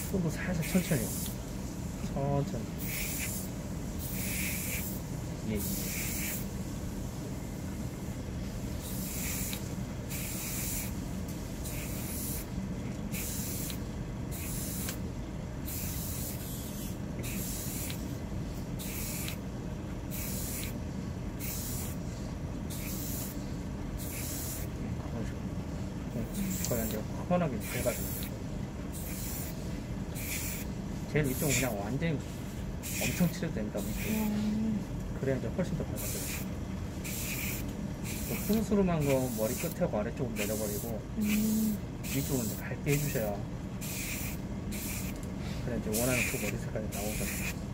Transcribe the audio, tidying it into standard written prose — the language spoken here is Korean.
손도 살짝 천천히. 천천히. 예, 예. 거의 이제 환하게 해가지고 제일 위쪽은 그냥 완전히 엄청 칠해됩니다. 그래야 이제 훨씬 더 밝아져요. 푸르스름한 거 머리 끝하고 아래쪽으로 내려버리고 위쪽은 이제 밝게 해주셔야 그래 이제 원하는 그 머리 색깔이 나오거든요.